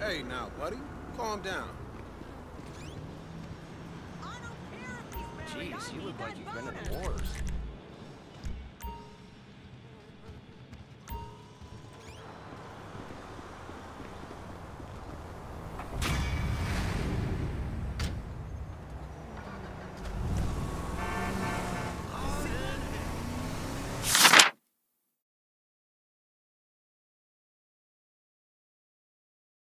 Hey now, buddy. Calm down. Jeez, you look like you've been in the wars.